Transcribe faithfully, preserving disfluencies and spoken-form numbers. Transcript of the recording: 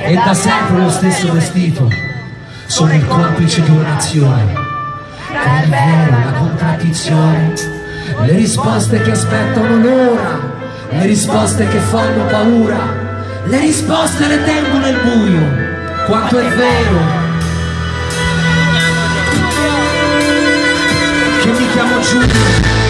e da sempre lo stesso vestito. Sono il complice di una nazione tra il vero e la contraddizione, le risposte che aspettano l'ora, le risposte che fanno paura, le risposte le tengo nel buio. Quanto è vero che mi chiamo Giulio